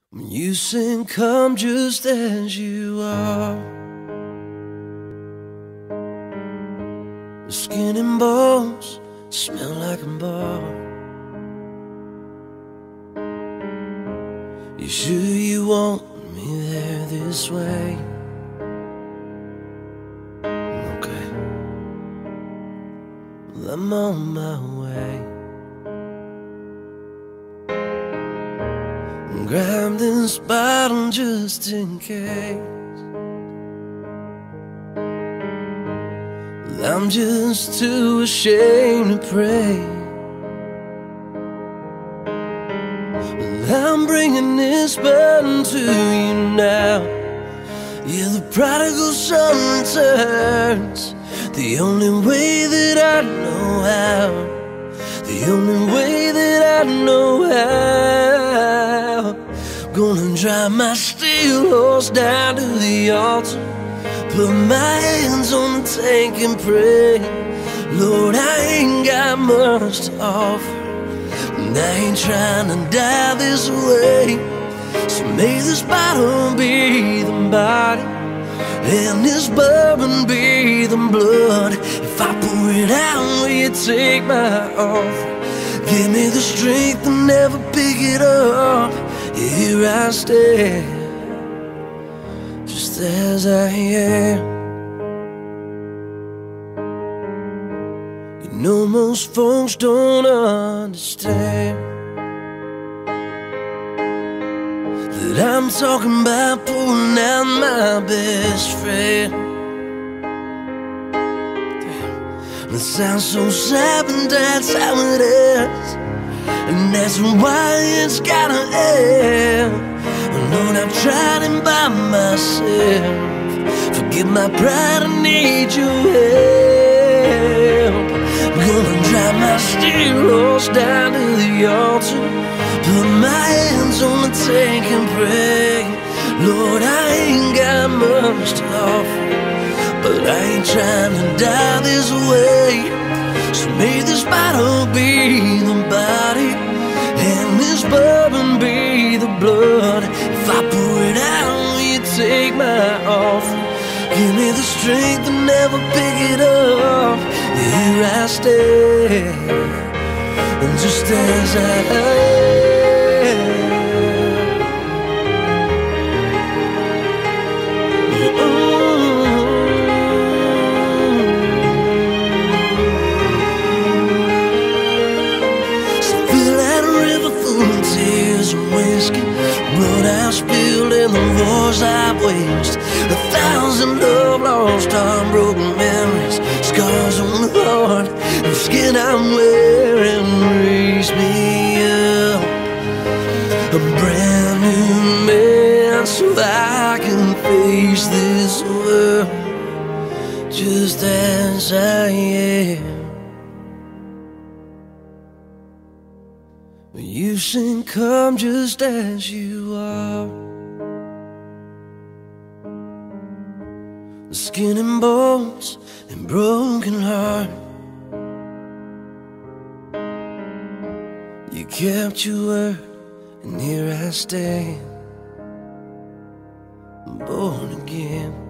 When you sing, come just as you are. The skin and bones smell like a bar. You sure you want me there this way? Okay, well, I'm on my way. Grab this bottle just in case. Well, I'm just too ashamed to pray. Well, I'm bringing this burden to you now. Yeah, the prodigal son returns the only way that I know how. The only way that I know how. Gonna drive my steel horse down to the altar, put my hands on the tank and pray. Lord, I ain't got much to offer, and I ain't trying to die this way. So may this bottle be the body, and this bourbon be the blood. If I pour it out, will you take my offering? Give me the strength to never pick it up. Here I stand, just as I am. You know most folks don't understand that I'm talking about pulling out my best friend. Damn, it sounds so sad, but that's how it is, and that's why it's gotta end. Lord, I've tried it by myself. Forgive my pride, I need your help. I'm gonna drive my steel horse down to the altar, put my hands on the tank and pray. Lord, I ain't got much to offer, but I ain't trying to die this way. So may this bottle be the body, and this bourbon be the blood. If I pour it out, will you take my offering? Give me the strength to never pick it up. Here I stand, and just as I am. Tears and whiskey, blood I spilled and the voice I waste. 1,000 love lost, heartbroken memories, scars on the heart, and skin I'm wearing raise me up a brand new man, so I can face this world just as I am. You sing, come just as you are. The skin and bones and broken heart. You kept your word, and here I stand, born again.